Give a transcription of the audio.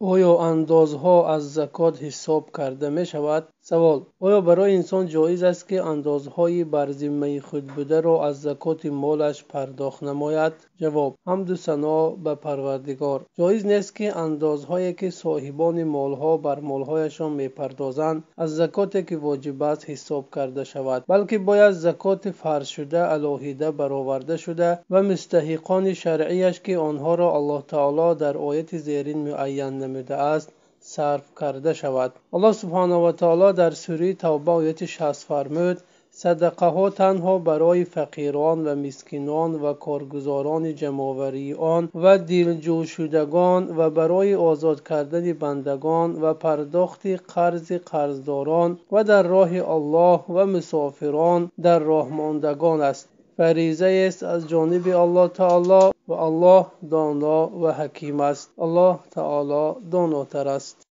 آیا اندازها از زکات حساب کرده می شود؟ سوال: آیا برای انسان جایز است که اندازهای بر ذمه خود بوده را از زکات مالش پرداخت نماید؟ جواب: حمد و ثنا به پروردگار. جایز نیست که اندازهایی که صاحبان مالها بر مالهایشان می پردازند از زکاتی که واجب است حساب کرده شود، بلکه باید زکات فرض شده علاهیده برآورده شده و مستحقان شرعیش که آنها را الله تعالی در آیت زیرین معین نموده است صرف کرده شود. الله سبحانه و تعالی در سوره توبه آیت 60 فرمود: صدقه ها تنها برای فقیران و مسکینان و کارگزاران جمع‌آوری آن و دلجو شدگان و برای آزاد کردن بندگان و پرداخت قرض قرضداران و در راه الله و مسافران در راه ماندگان است. فریضه است از جانب الله تعالی و الله دانا و حکیم است. الله تعالی داناتر است.